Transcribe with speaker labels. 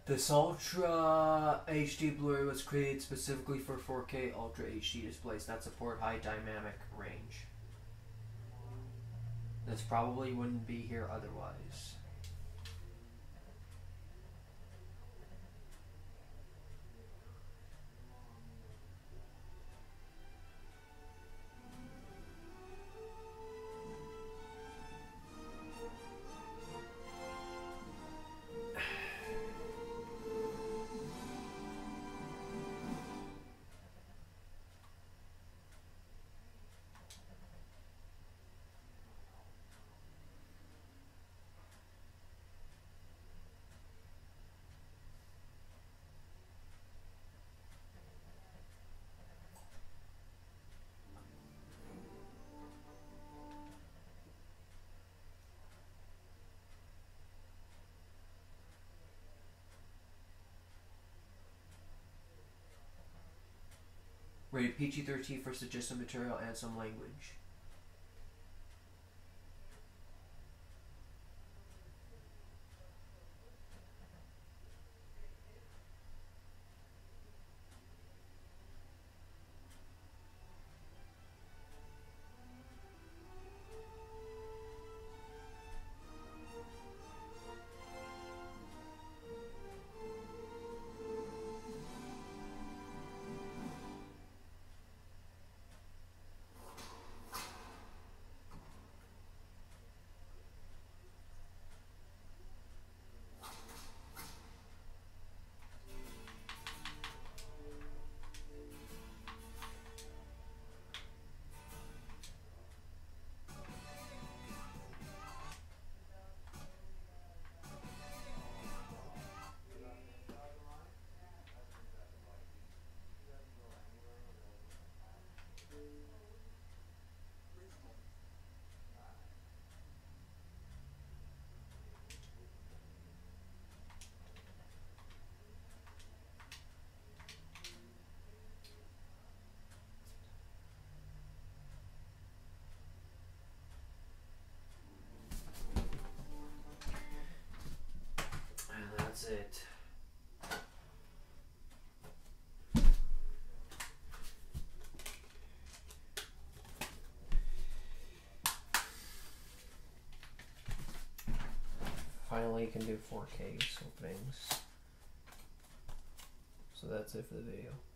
Speaker 1: This Ultra HD Blu-ray was created specifically for 4K Ultra HD displays that support high dynamic range. This probably wouldn't be here otherwise. Rated PG-13 for suggestive material and some language. That's it. Finally, you can do 4K openings. So that's it for the video.